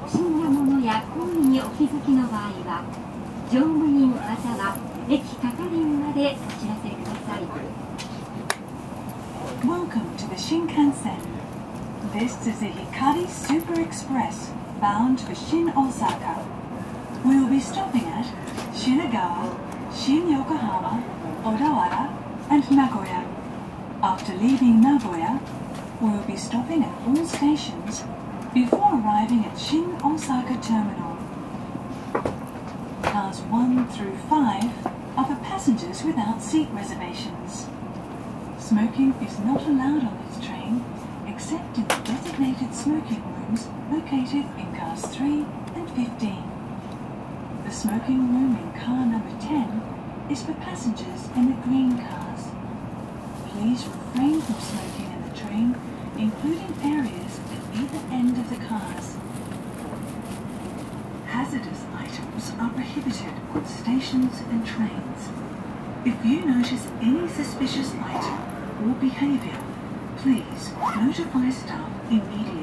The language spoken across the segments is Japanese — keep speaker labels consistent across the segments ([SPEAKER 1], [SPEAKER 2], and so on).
[SPEAKER 1] 不審なものや行為にお気づきの場合は、乗務員または駅係員までお知らせください。
[SPEAKER 2] Welcome to the Shinkansen. This is the Hikari Super Express bound for Shin Osaka. We will be stopping at Shinagawa, Shin Yokohama, Odawara, and Nagoya. After leaving Nagoya, we will be stopping at all stations before arriving at Shin Osaka Terminal. Cars 1 through 5 are for passengers without seat reservations. Smoking is not allowed on this train except in the designated smoking rooms located in cars 3 and 15. The smoking room in car number 10 is for passengers in the green cars. Please refrain from smoking in the train, including areas at either end of the cars. Hazardous items are prohibited on stations and trains. If you notice any suspicious item or behaviour, please notify staff immediately.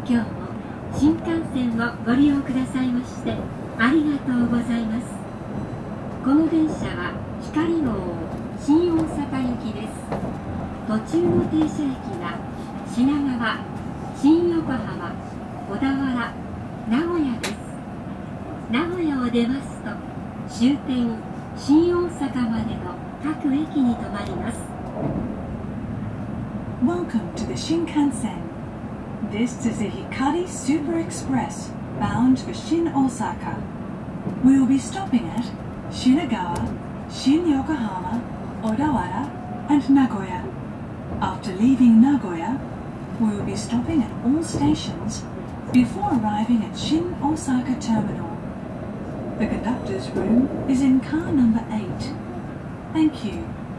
[SPEAKER 1] 今日も新幹線をご利用くださいましてありがとうございます。この電車は光号新大阪行きです。途中の停車駅は品川、新横浜、小田原、名古屋です。名古屋を出ますと終点新大阪までの各駅に停まります。
[SPEAKER 2] Welcome to the Shinkansen. This is the Hikari Super Express bound for Shin Osaka. We will be stopping at Shinagawa, Shin Yokohama, Odawara, and Nagoya. After leaving Nagoya, we will be stopping at all stations before arriving at Shin Osaka Terminal. The conductor's room is in car number 8. Thank you.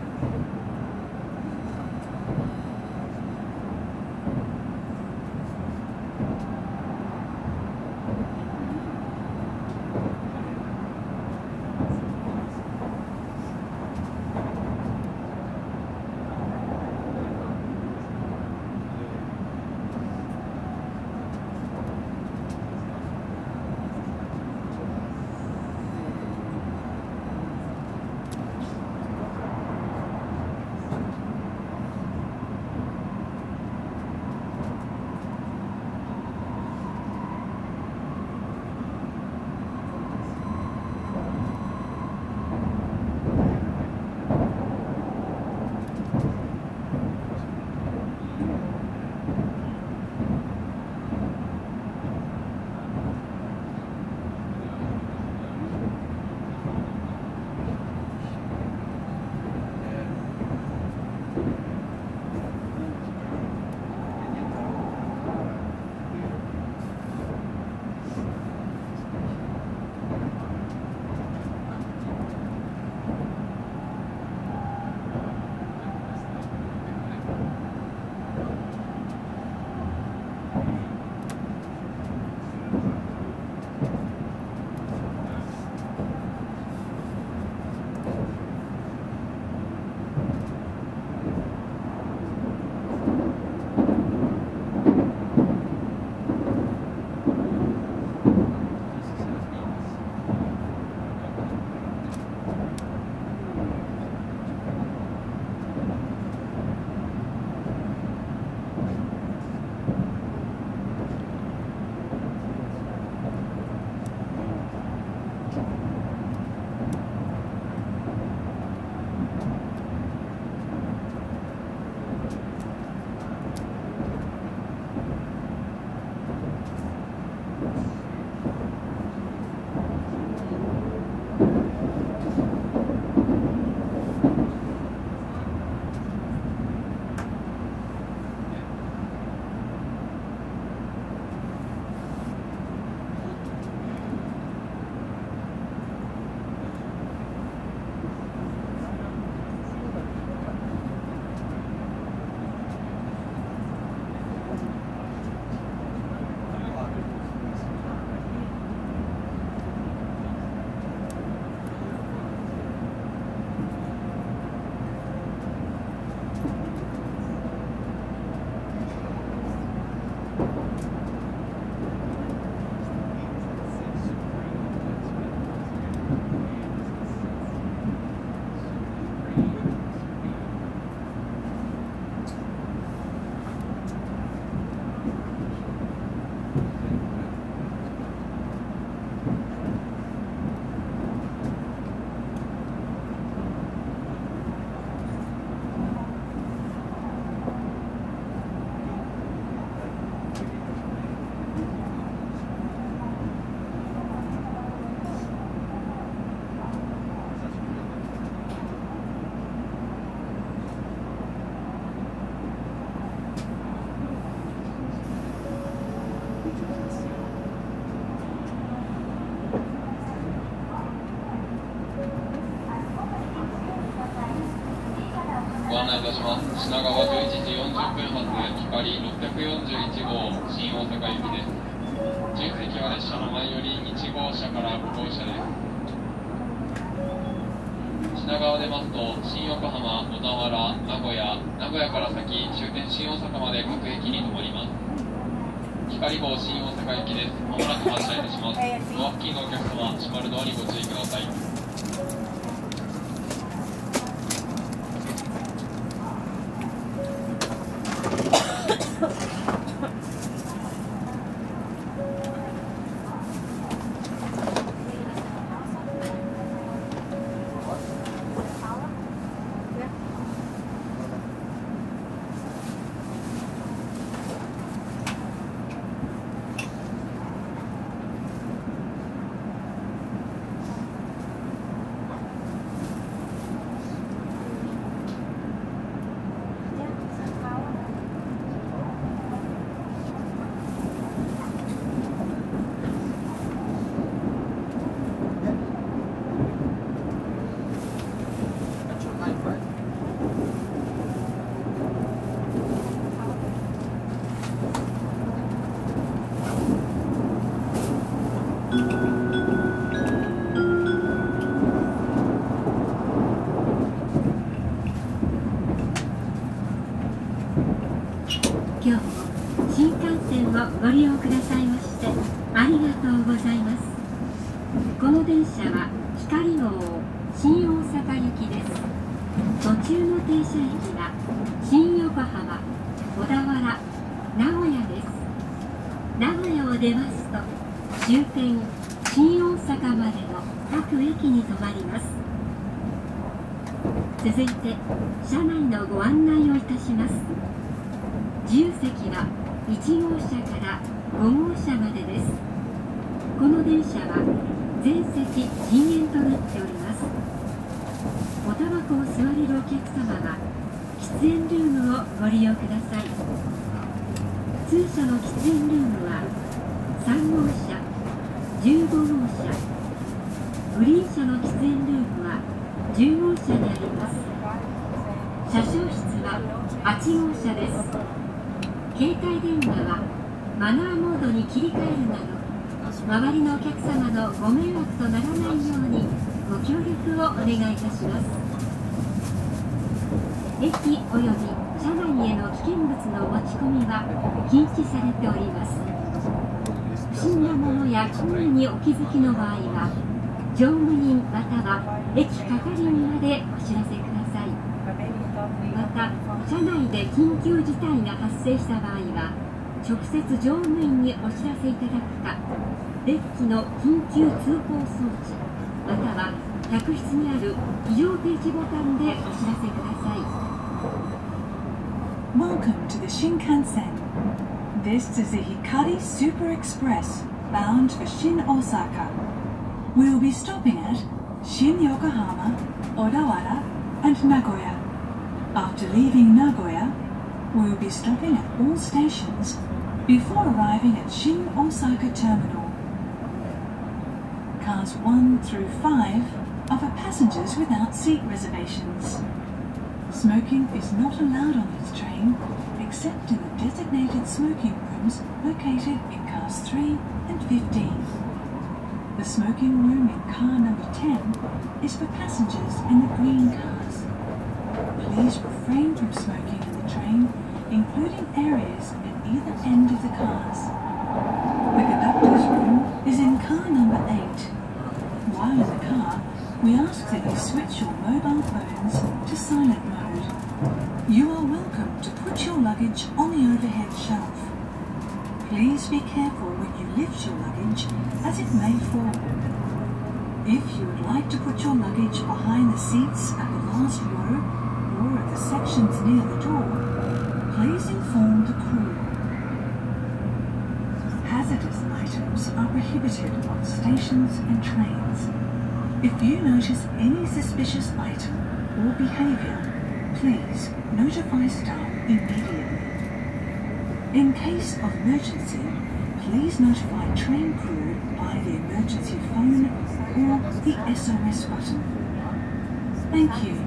[SPEAKER 3] ご案内いたします。品川11時40分発光641号新大阪行きです。10席は列車の前より1号車から5号車です。品川出ますと新横浜、小田原、名古屋から先終点新大阪まで各駅に停まります。 光号新大阪行きです。まもなく発車いたします。ドア付近のお客様、閉まるドアにご注意ください。
[SPEAKER 1] 今日も新幹線をご利用くださいましてありがとうございます。この電車は光号新大阪行きです。途中の停車駅は新横浜、小田原、名古屋です。名古屋を出ますと終点新大阪までの各駅に停まります。続いて車内のご案内をいたします。自由席は1号車から5号車までです。この電車は全席禁煙となっております。おタバコを吸われるお客様は喫煙ルームをご利用ください。通車の喫煙ルームは3号車、15号車、グリーン車の喫煙ルームは10号車にあります。車掌室は8号車です。携帯電話はマナーモードに切り替えるなど周りのお客様のご迷惑とならないようにご協力をお願いいたします。駅および車内への危険物の持ち込みは禁止されております。不審なものや行為にお気づきの場合は乗務員または駅係員までお知らせください。また車内で緊急事態が発生した場合は直接乗務員にお知らせいただくか、デッキの緊急通報装置または客室にある非常停止ボタンでお知らせください。
[SPEAKER 2] Welcome to the Shinkansen. This is the Hikari Super Express bound for Shin Osaka. We will be stopping at Shin Yokohama, Odawara, and Nagoya. After leaving Nagoya, we will be stopping at all stations before arriving at Shin Osaka Terminal. Cars 1 through 5 are for passengers without seat reservations. Smoking is not allowed on this train except in the designated smoking rooms located in cars 3 and 15. The smoking room in car number 10 is for passengers in the green cars. Please refrain from smoking in the train, including areas at either end of the cars. The conductor's room is in car number 8. While in the car, we ask that you switch your mobile phones to silent mode. You are welcome to put your luggage on the overhead shelf. Please be careful when you lift your luggage, as it may fall. If you would like to put your luggage behind the seats at the last row or at the sections near the door, please inform the crew. Hazardous items are prohibited on stations and trains. If you notice any suspicious item or behaviour, please notify staff immediately. In case of emergency, please notify train crew by the emergency phone or the SOS button. Thank you.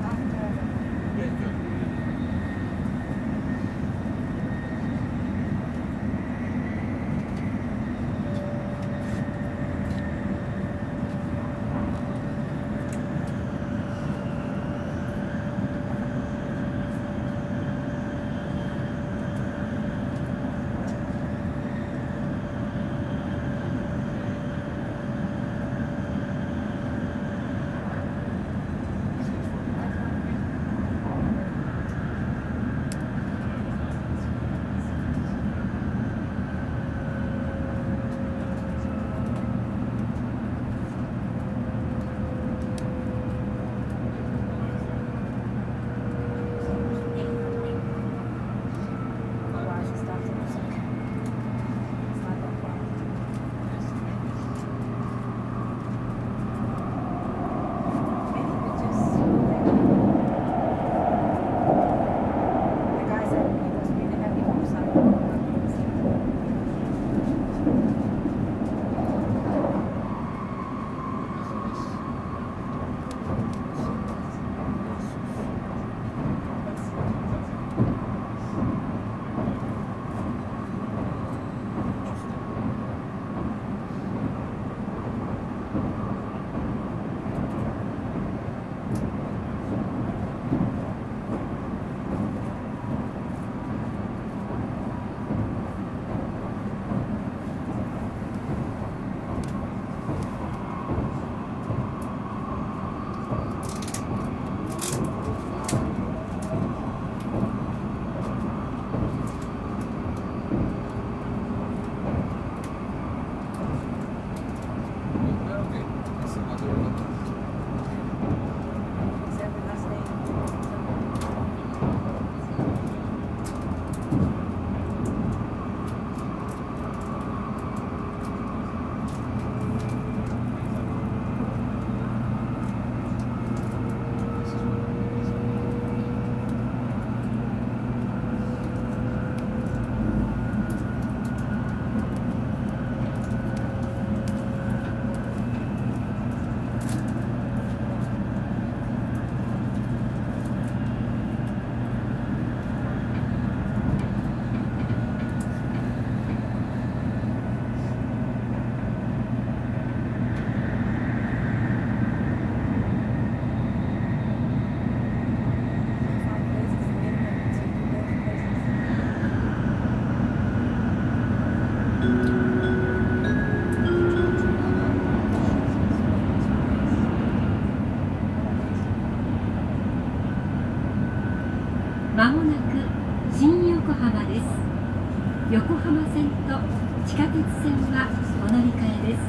[SPEAKER 1] まもなく新横浜です。横浜線と地下鉄線はお乗り換えです。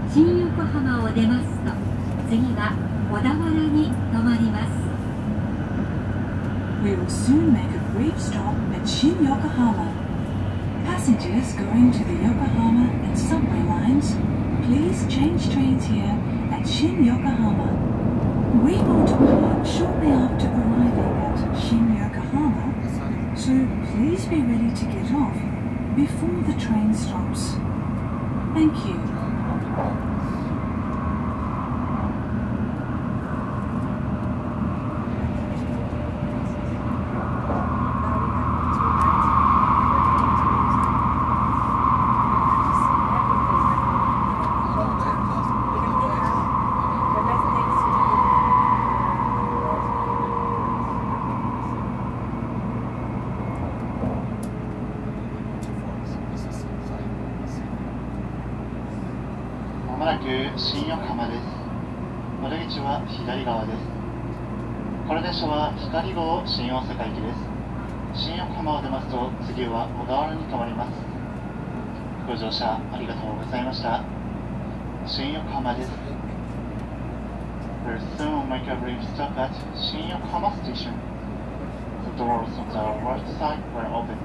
[SPEAKER 1] 新横浜を出ますと、次は小田原に停まります。
[SPEAKER 2] We will soon make a brief stop at Shin Yokohama. Passengers going to the Yokohama and subway lines, please change trains here at Shin Yokohama. We will depart shortly after arriving at Shin Yokohama, so please be ready to get off before the train stops. Thank you.
[SPEAKER 4] まもなく新横浜です。乗り口は左側です。この電車は光号新大阪行きです。新横浜を出ますと次は小田原に停まります。ご乗車ありがとうございました。新横浜です。We'll soon make a brief stop at Shin Yokohama Station. The doors on the right side were open.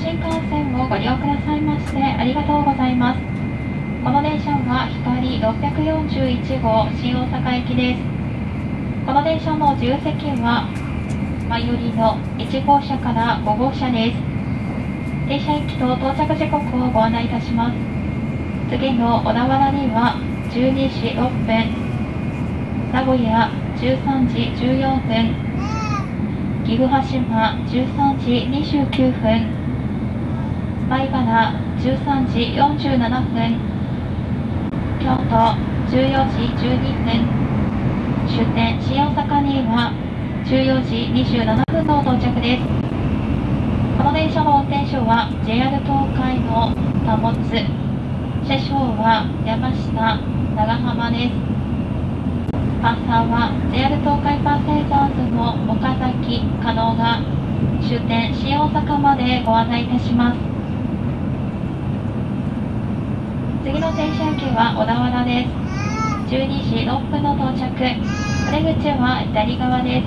[SPEAKER 5] 新幹線をご利用くださいましてありがとうございます。この電車は光641号新大阪行きです。この電車の自由席は前寄りの1号車から5号車です。停車駅と到着時刻をご案内いたします。次の小田原には12時6分、名古屋13時14分、岐阜羽島13時29分、米原13時47分、京都14時12分、終点新大阪には14時27分の到着です。この電車の運転手は JR 東海の貨物、車掌は山下長浜です。パーサーは JR 東海パーセンジャーズの岡崎加納が終点新大阪までご案内いたします。次の停車駅は小田原です。12時6分の到着。お出口は左側です。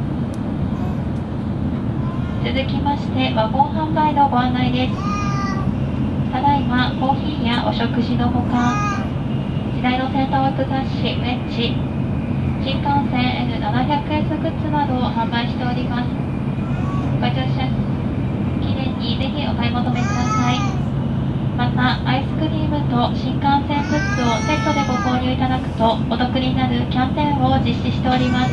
[SPEAKER 5] 続きましてワゴン販売のご案内です。ただいまコーヒーやお食事のほか、時代の先端を行く雑誌ウェッジ、新幹線 N700S グッズなどを販売しております。ご乗車記念にぜひお買い求めください。またアイスクリームと新幹線グッズをセットでご購入いただくとお得になるキャンペーンを実施しております。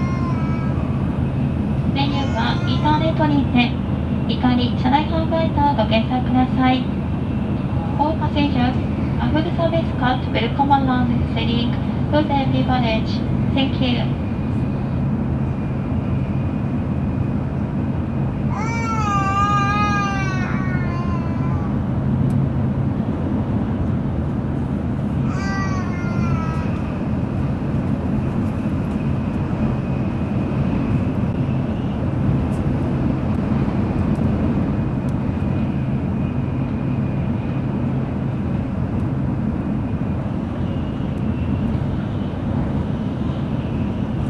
[SPEAKER 5] メニューはインターネットにて光車内販売とご検索ください。All passengers, a food service cart will come along selling food and beverage. Thank you.
[SPEAKER 2] 「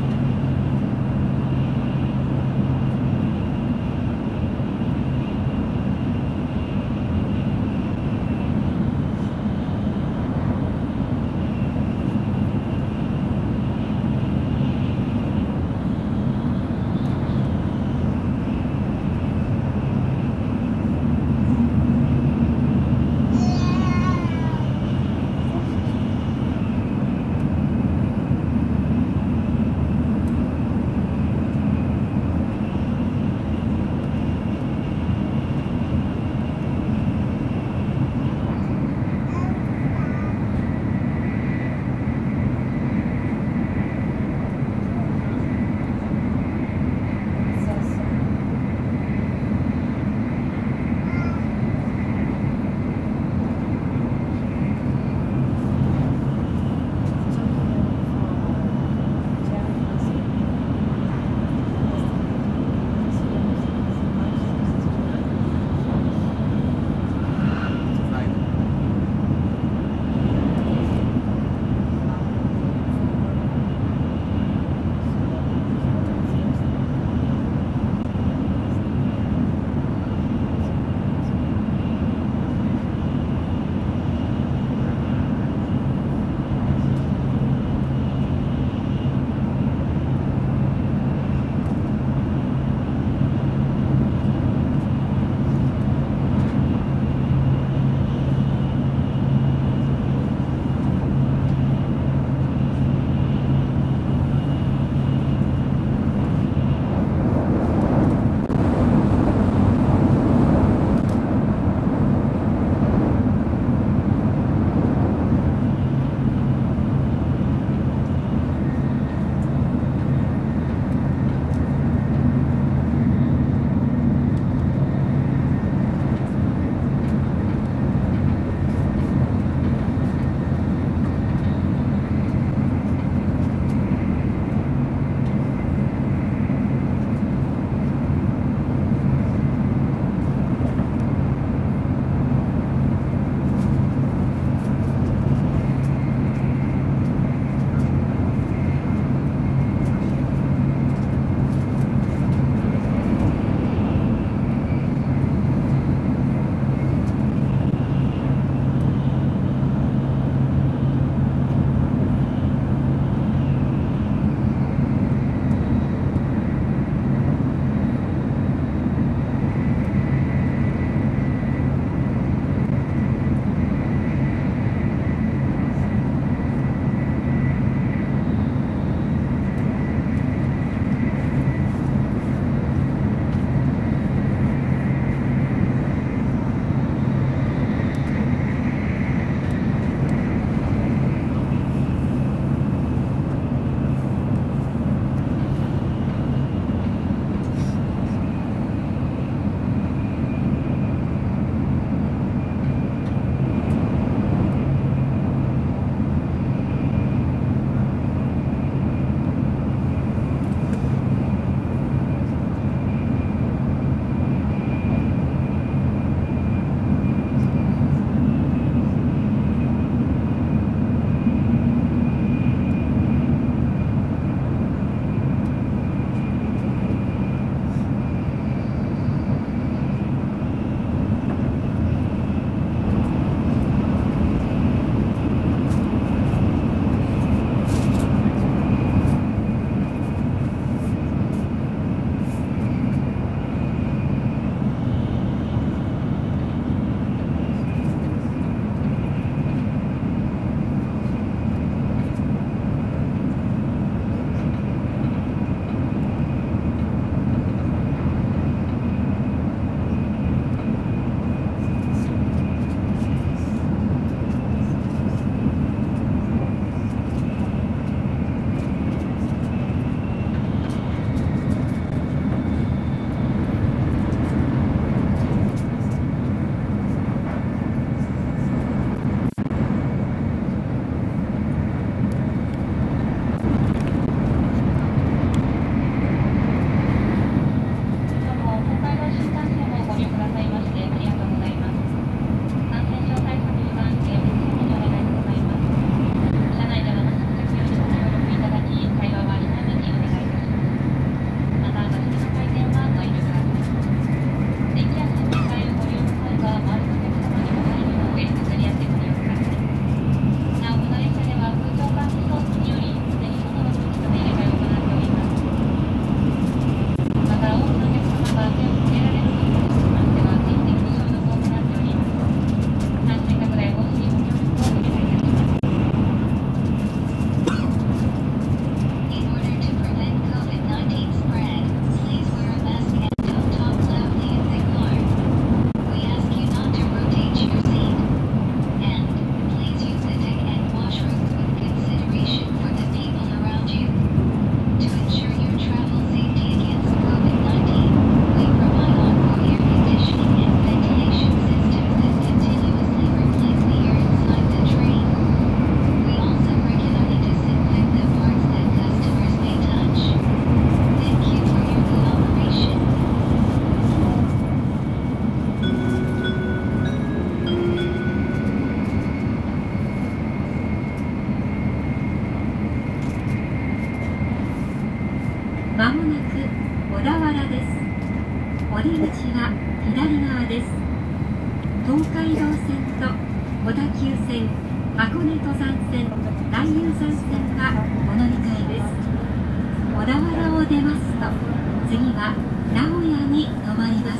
[SPEAKER 1] 小田原です。お出口は左側です。東海道線と小田急線、箱根登山線、大雄山線はお乗り換えです。小田原を出ますと、次は名古屋に停まります。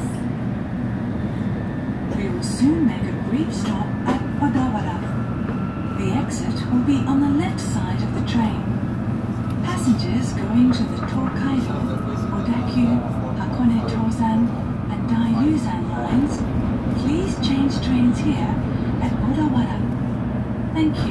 [SPEAKER 2] We will soon make a brief stop at Odawara. The exit will be on the left side of the train. Passengers going to the Tokaido, Odakyu, Hakone Tozan, and Daiyuzan lines, please change trains here at Odawara. Thank you.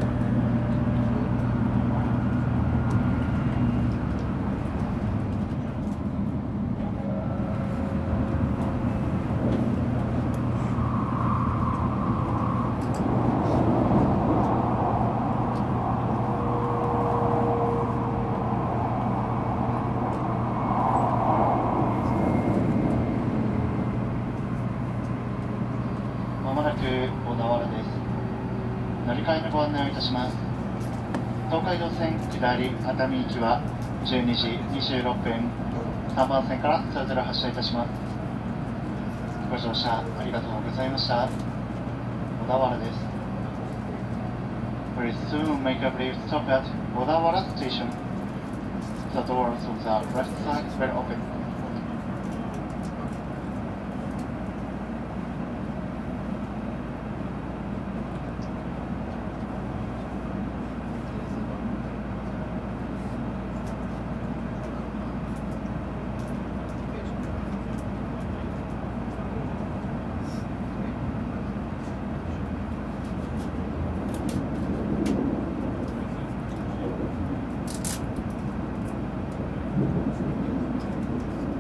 [SPEAKER 4] まもなく小田原です。乗り換えのご案内をいたします。東海道線下り熱海行きは12時26分、3番線からそれぞれ発車いたします。ご乗車ありがとうございました。小田原です。Please soon make a brief stop at Odawara Station. The doors on the left side will open.
[SPEAKER 1] お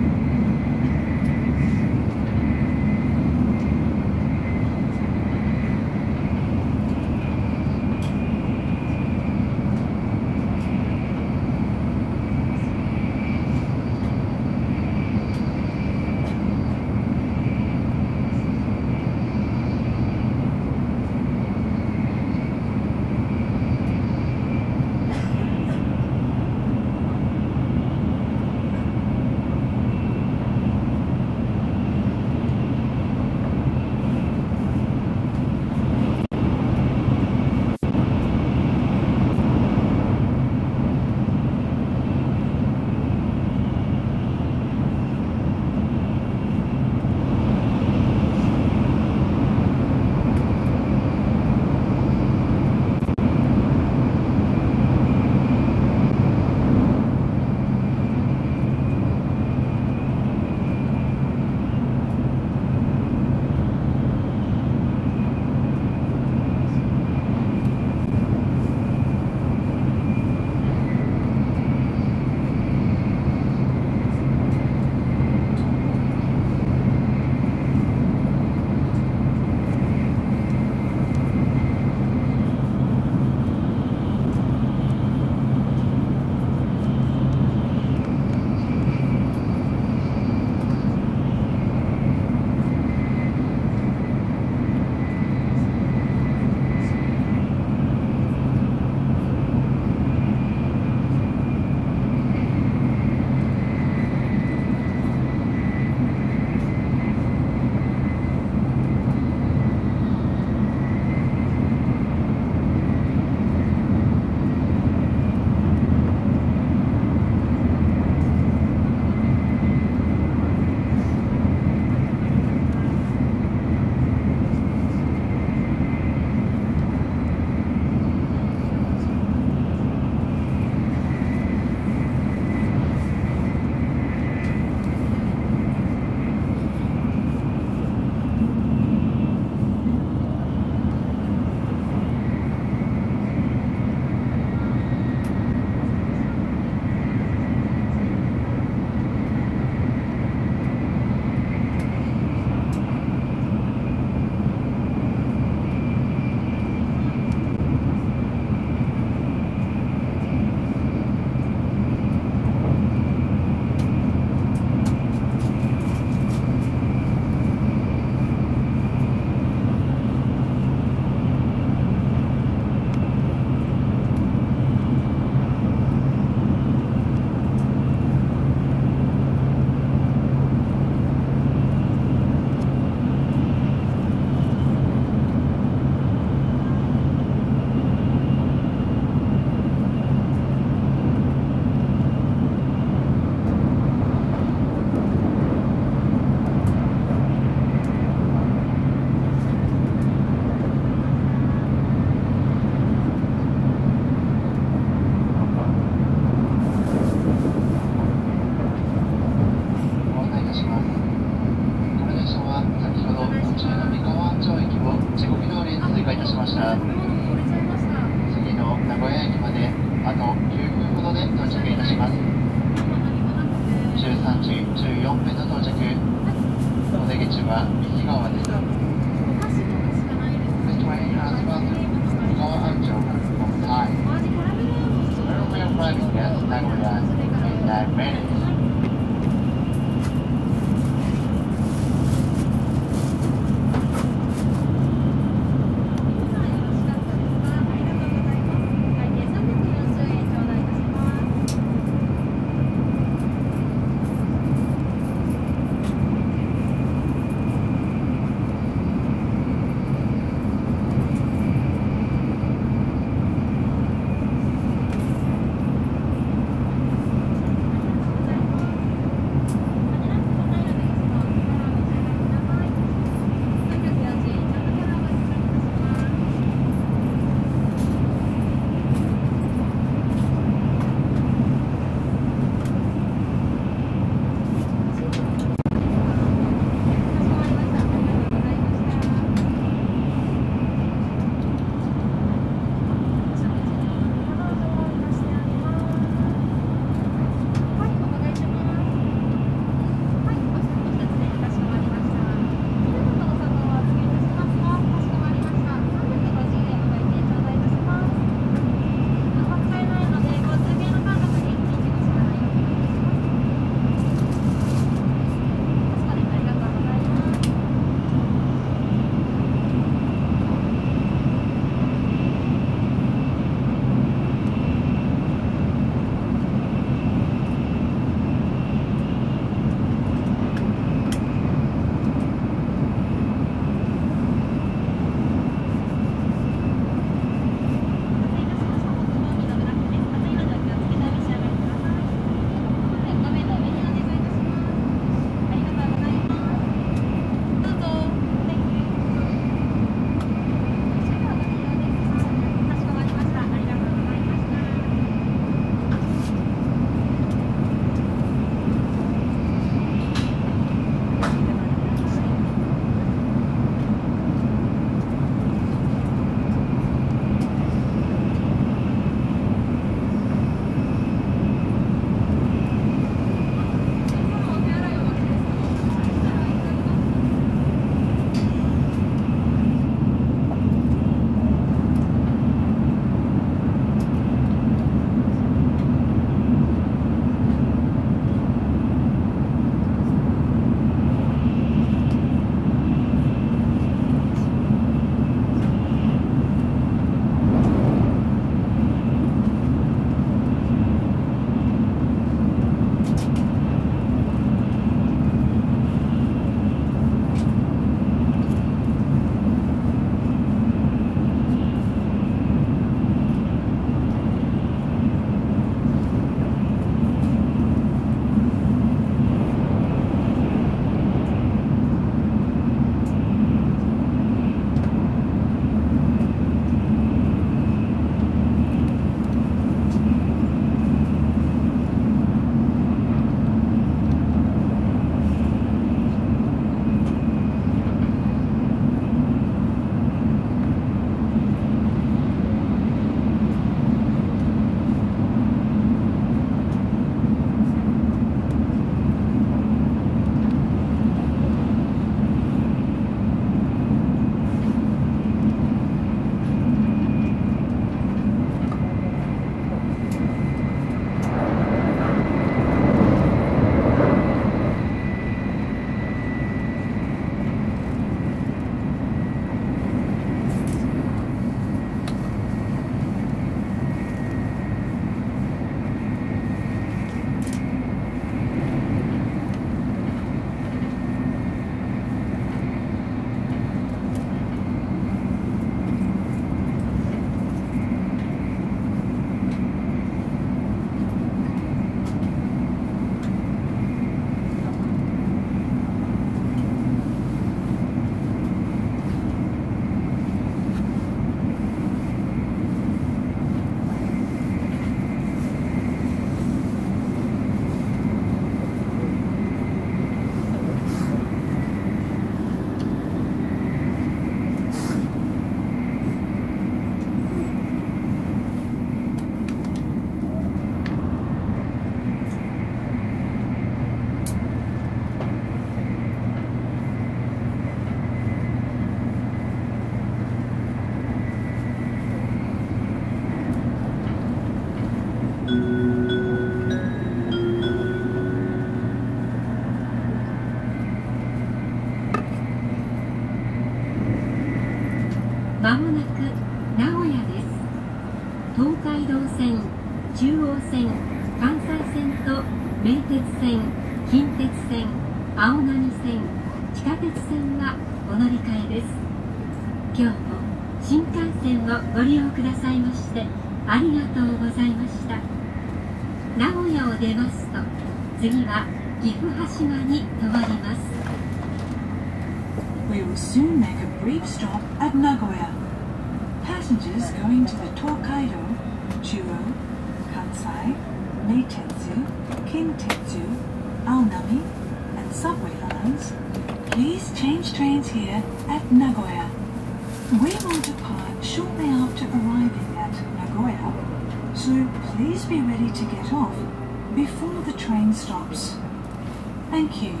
[SPEAKER 1] 東海道線、中央線、関西線と名鉄線、近鉄線、青波線、地下鉄線はお乗り換えです。今日も新幹線をご利用くださいましてありがとうございました。名古屋を出ますと次は岐阜羽島に停まります。
[SPEAKER 2] We will soon make a brief stop at Nagoya. Passengers going to the Tokaido, Chuo, Kansai, Meitetsu, Kintetsu, Aonami, and subway lines, please change trains here at Nagoya. We will depart shortly after arriving at Nagoya, so please be ready to get off before the train stops. Thank you.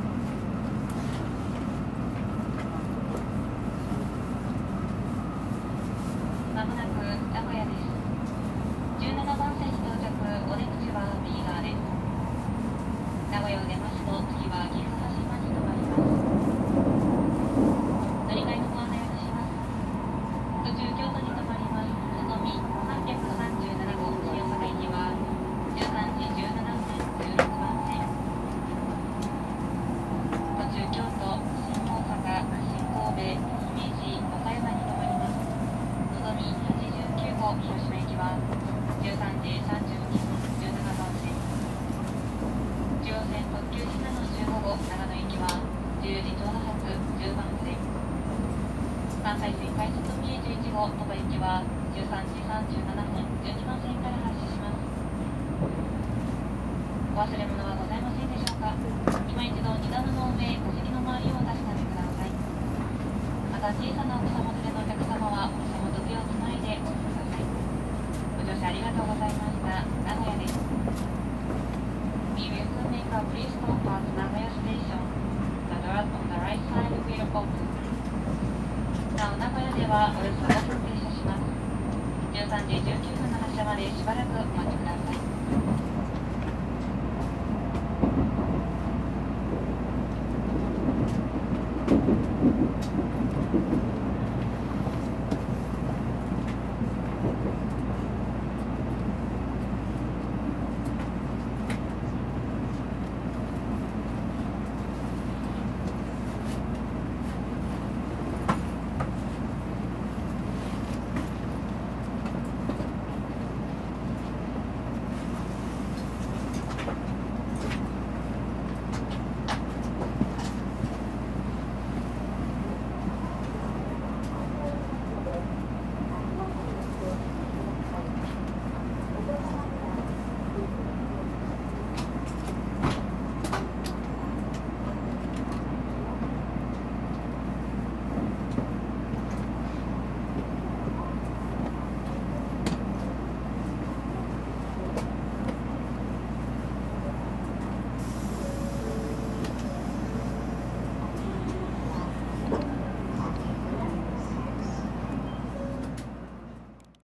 [SPEAKER 5] まもなく名古屋です。17番線に到着、お出口は右側です。名古屋を出ますと次は岐阜羽島に停まります。乗り換えのご案内をいたします。途中京都に停まりますのぞみ337号新大阪行きは13時17分16番線。途中京都、新大阪、新神戸、姫路、岡山に停まります。のぞみ89号広島行きは13時32分17番線。中央線特急ひなの15号長野行きは10時ちょうど発10番線。関西線快速三重11号鳥羽行きは13時37分12番線から発車します。お忘れ物はございませんでしょうか。今一度荷棚の上、お尻の周りをお確かめください。また小さなお子様連れのお客様はお子様と手をつないでお乗りください。ご乗車ありがとうございました。名古屋です。We will soon make a brief stop at Nagoya Station. The doors on the right side will open. なお、名古屋ではおよそ5分停車します。13時19分の発車までしばらくお待ちください。